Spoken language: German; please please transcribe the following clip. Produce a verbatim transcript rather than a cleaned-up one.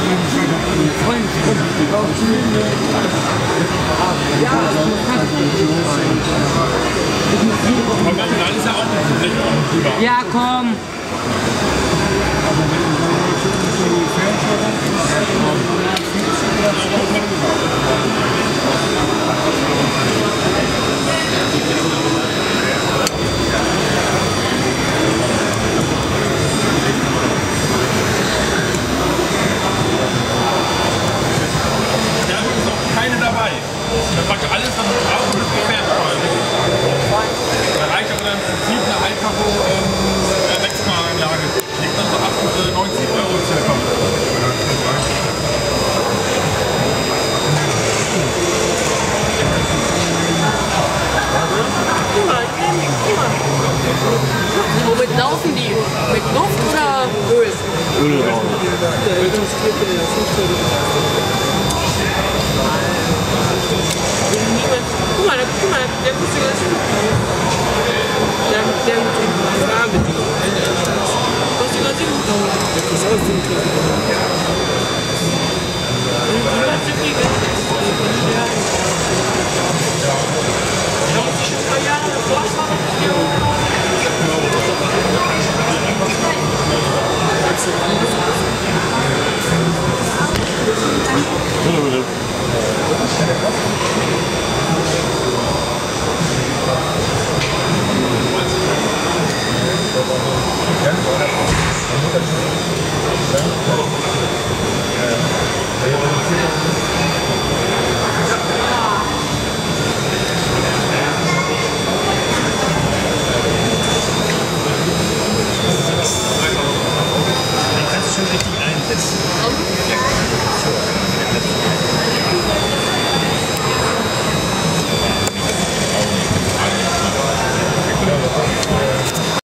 Ja, komm. Keine dabei. Das war alles, was ich brauche, ist gefährlich. Da reicht aber im Prinzip eine einfache ähm, Wechselanlage. Liegt dann so ab neunzig Euro circa. Womit laufen die? Mit Luft oder Öl? Öl drauf. Guck mal, guck mal, der muss sogar der, der mit dem Rahmen. Was die Leute das ist auch so da muss ich ein paar Jahre davor schauen.